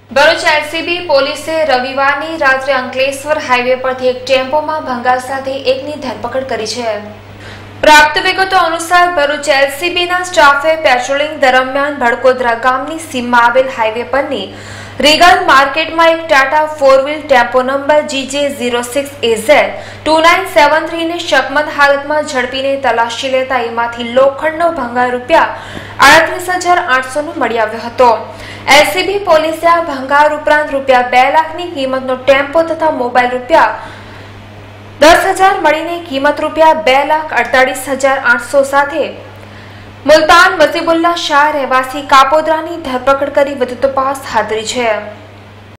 Bharuch LCB પોલીસે રવિવારની રાત્રે અંકલેશ્વર હાઈવે પરથી એક ટેમ્પોમાં ભંગાર સાથે એકની ધરપકડ કરી છે। પ્રાપ્ત વિગતો અનુસાર ભરૂચ એલસીબીના સ્ટાફે પેટ્રોલિંગ દરમિયાન ભડકોદરા ગામની સીમમાં આવેલ હાઈવે પરની રીગલ માર્કેટમાં એક Tata 4 wheel tempo number GJ06AZ2973 ને શકમંદ હાલતમાં ઝડપીને તલાશી લેતા એમાંથી લોખંડનો ભંગાર રૂપિયા 38,800 નો મળી આવ્યો હતો। એલસીબી પોલીસે આ ભંગાર ઉપરાંત રૂપિયા 2 લાખની કિંમતનો ટેમ્પો તથા મોબાઈલ રૂપિયા 10,000 મળીને કિંમત રૂપિયા 2,48,800 સાથે મુલતાન વસીબુલ્લા શાહ રહેવાસી કાપોદ્રાની ધરપકડ કરી વધુ તપાસ હાથ ધરી છે।